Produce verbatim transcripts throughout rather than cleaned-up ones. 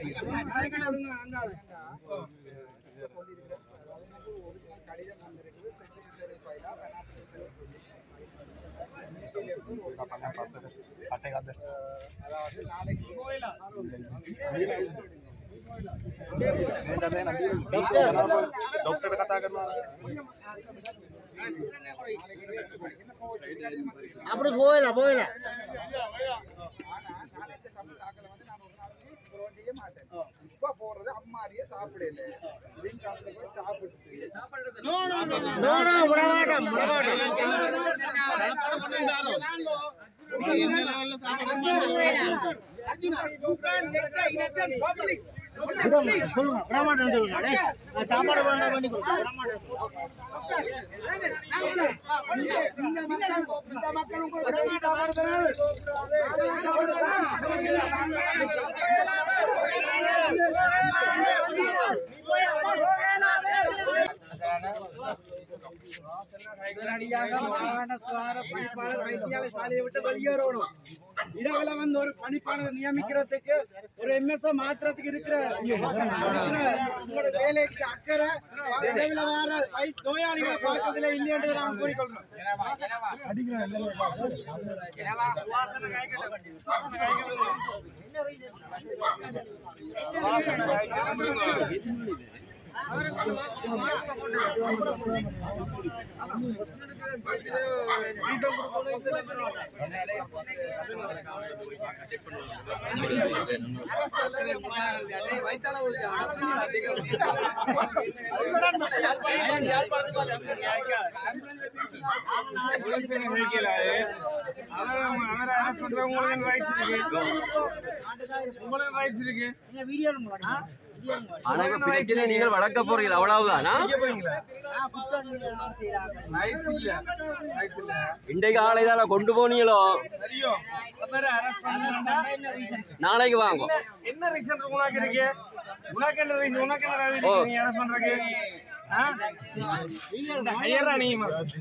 Doctor कथा करना அப்படி போயில போயில இப்ப போறது அம்மாரியே சாப்பிடல போய் சாப்பிட்டு நோ நோ நோ நோ விடமாட்டோம் சாப்பாடு பண்ணி வைத்தியாலய சாலையை விட்டு வெளியேறணும். இரவுல வந்து ஒரு பணிப்பாளர் நியமிக்கிறதுக்கு ஒரு எம்எஸ் மாத்திரத்துக்கு இருக்கிற உங்களோட வேலைக்கு அக்கறை இரவுல வர நோயாளிகளை பார்க்கறதுல இல்லையென்று நான் கூறிக்கொள்றேன். நீங்கள் வளர்க்க போறீங்க அவ்வளவுதானா? இன்றைக்கு ஆளை தான் கொண்டு போனீங்களோ நாளைக்கு வாங்க. என்ன ரீசன் உனக்கு இருக்கு? உனக்கு என்ன ரீசன்? உனக்கு என்ன ரீசன் நீ அரஸ்ட் பண்றீங்க? ஆ இல்ல ஹையரா நீ அரஸ்ட்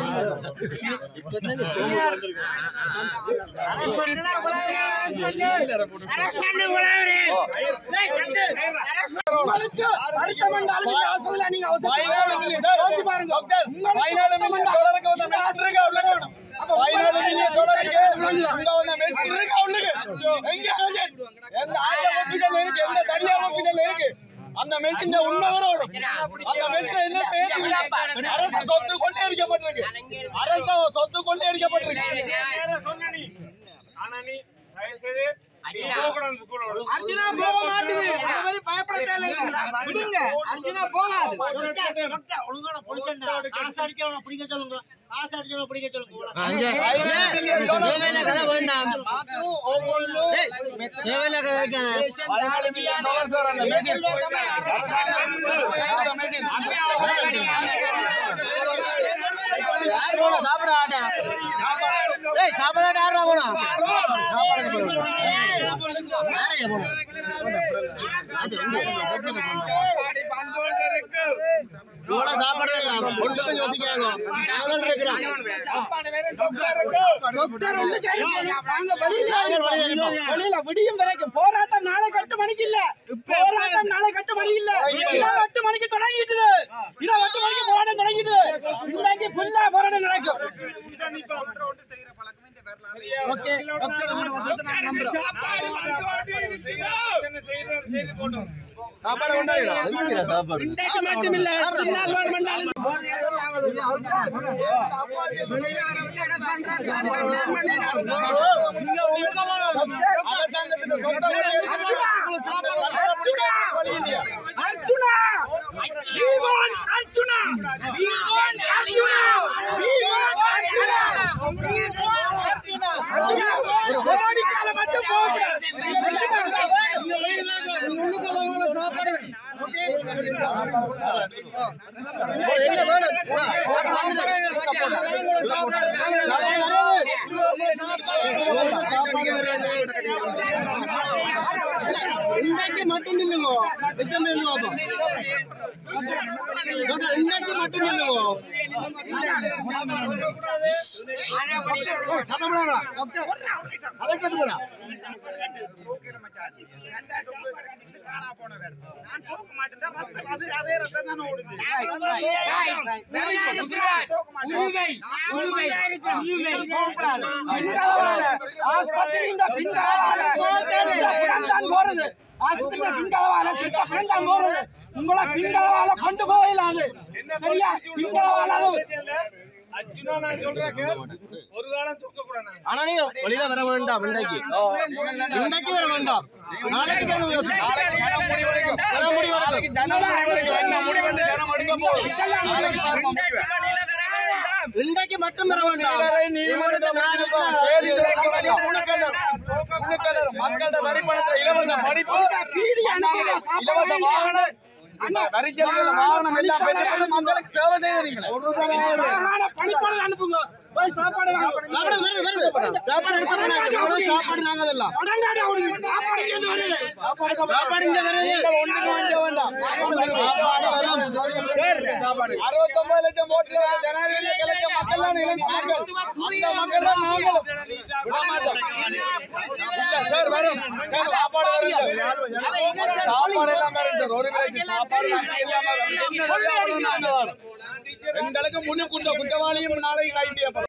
பண்ணு போறாரே. டேய் கட்டு அரஸ்ட் அடுத்த மண்டாலுக்கு ஹாஸ்பிடல்ல நீங்க அவசரம் பாருங்க டாக்டர். பதினாலு மில்லியன் டாலருக்கு வந்த மிஸ்டர் இருக்கு உள்ளங்க. பதினாலு மில்லியன் டாலருக்கு இங்க வந்த மிஸ்டர் இருக்கு உள்ளங்க. எங்க பேஷண்ட் எந்த ஆஜா ஹாஸ்பிடல்ல இருக்கு, எந்த தனியா ஹாஸ்பிடல்ல இருக்கு, அந்த மெஷின் உண்மை வரணும். அந்த மெஷின் என்ன செய்யுது? அரசு சொத்து கொள்ளை அடிக்கப்பட்டிருக்கு. அரசு சொத்து கொள்ளை அடிக்கப்பட்டிருக்கு. சொன்ன நீ ஆனா நீ தயவுசெய்து அர்ஜுனா போக மாட்டேது. அது மாதிரி பயப்பட தேவையில்லை. விடுங்க அர்ஜுனா போகாது. ஒழுங்கான பொலிஷன் காசு அடிச்சவன பிடிக்க சொல்லுங்க. காசு அடிச்சவன பிடிக்க சொல்லுங்க. தேவையில்ல கதை வேண்டாம். தேவையில்ல கதை வைக்காத. பதினாலு மில்லியன் டாலர் சார் அந்த மெஷின். யார் போனா சாப்பிட ஆட்டா? ஏய் சாப்பிட யாரா போனா? சாப்பாடுக்கு போறோம். யாரையா போனா? அது இவ்வளோ சாப்பாடு ஒன்றுக்கும் யோசிக்காங்க. நாங்கள் இருக்கிறோம். வெளியில விடியும் வரைக்கும் போராட்டம் நாளை எட்டு மணிக்கு இல்ல. போராட்டம் நாளை எட்டு மணிக்கு இல்ல. இரவு எட்டு மணிக்கு தொடங்கிட்டு இரவு எட்டு மணிக்கு போராட்டம் தொடங்கிட்டு இன்னைக்கு ஃபுல்லா போராட்டம் நடக்கும். ஓகே சாப்பாடு கொண்டாடுறா இன்றைக்கு மட்டும் இல்ல பின்னால் வர மண்டாலும் வெளியில வர விட்டு என்ன பண்றாங்க? நீங்க உங்களுக்கு அரசாங்கத்தின் சொந்த Arjuna we want Arjuna we want Arjuna we want Arjuna we want Arjuna Arjuna ஓடி கால மட்டும் போக கூடாது. நீங்க வெளியில உங்களுக்கு வாங்க சாப்பாடு. ஓகே என்ன வேணும்? இன்னைக்கு மட்டும் இல்லைங்க. இன்னைக்கு மட்டும் இல்லைங்க. சத்தமிடா அதை கட்டுக்கிறா. போனவர். நான் தூக்க மாட்டேன். ரத்தம் அது அதே ரத்தம் தான் ஓடுது. ஆஸ்பத்திரி இந்த பின்களவால பின்தான் போறது. ஆஸ்பத்திரி பின்களவால சித்த பின்தான் போறது. உங்களை பின்களவால கொண்டு போயிடாது. சரியா? பின்களவால அர்ஜுனா நான் சொல்றேன் ஒரு காலம் தூக்க கூடாது. ஆனா நீங்க வெளியில வர வேண்டாம். இன்றைக்கு இன்றைக்கு வர வேண்டாம். நாளைக்கு வேணும். நாளைக்கு ஜனமுடி வரைக்கும் என்ன முடிவென்று ஜனம் எடுக்க போகுது. நாளைக்கு பார்ப்போம் முடிவு. இன்றைக்கு மட்டும் வர வேண்டாம். மக்களோட வரிப்பணத்துல இலவச படிப்பு, இலவச வாகனம், வரிச்சலுகைகள் வாகனம் எல்லாம் பெற்றுக்கொண்டு மக்களுக்கு சேவை செய்தீங்களே. பணிப்பாளர் அனுப்புங்க. போய் சாப்பாடு வாங்க. சாப்பாடு வருது வருது. சாப்பாடு எடுத்து போனாங்க. எவ்வளவு சாப்பாடு நாங்க அதெல்லாம். உடனே அவங்களுக்கு சாப்பாடு இங்க வருது. சாப்பாடு இங்க வருது. ஒன்றுக்கு வாங்க வேண்டாம். சாப்பாடு வரும். சரி. அறுபத்தி ஒன்பது லட்சம் ஓட்டுல ஜனாதிபதியை கலைக்க மக்கள் தான் இளைஞர் மக்கள். அந்த மக்கள் தான் நாங்களும். விட மாட்டோம். இல்ல சார் வரும். சார் சாப்பாடு வரும் சார். சாப்பாடு எல்லாம் வரும் சார். ஒரு விலைக்கு சாப்பாடு எல்லாம் வரும். எங்களுக்கு முன்னுக்கு குற்றவாளியும் நாளைக்கு கைது செய்யப்படும்.